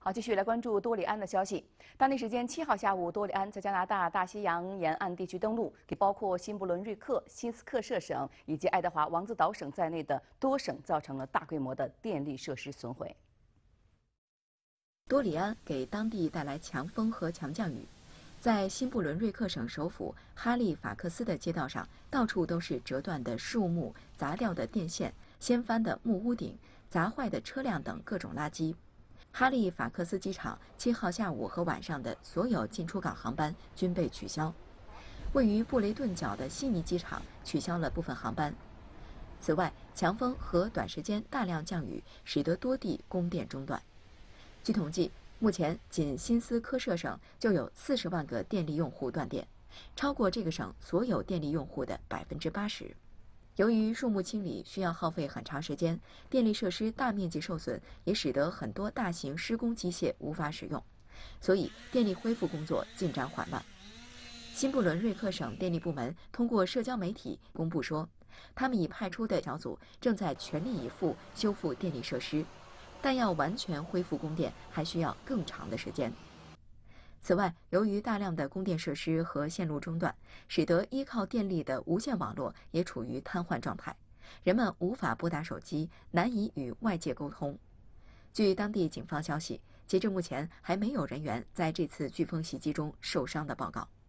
好，继续来关注多里安的消息。当地时间7号下午，多里安在加拿大大西洋沿岸地区登陆，给包括新布伦瑞克、新斯克舍省以及爱德华王子岛省在内的多省造成了大规模的电力设施损毁。 多里安给当地带来强风和强降雨，在新布伦瑞克省首府哈利法克斯的街道上，到处都是折断的树木、砸掉的电线、掀翻的木屋顶、砸坏的车辆等各种垃圾。哈利法克斯机场7号下午和晚上的所有进出港航班均被取消。位于布雷顿角的悉尼机场取消了部分航班。此外，强风和短时间大量降雨使得多地供电中断。据统计，目前仅新斯科舍省就有40万个电力用户断电，超过这个省所有电力用户的80%。由于树木清理需要耗费很长时间，电力设施大面积受损，也使得很多大型施工机械无法使用，所以电力恢复工作进展缓慢。新布伦瑞克省电力部门通过社交媒体公布说，他们已派出的小组正在全力以赴修复电力设施，但要完全恢复供电还需要更长的时间。此外，由于大量的供电设施和线路中断，使得依靠电力的无线网络也处于瘫痪状态，人们无法拨打手机，难以与外界沟通。据当地警方消息，截至目前还没有人员在这次飓风袭击中受伤的报告。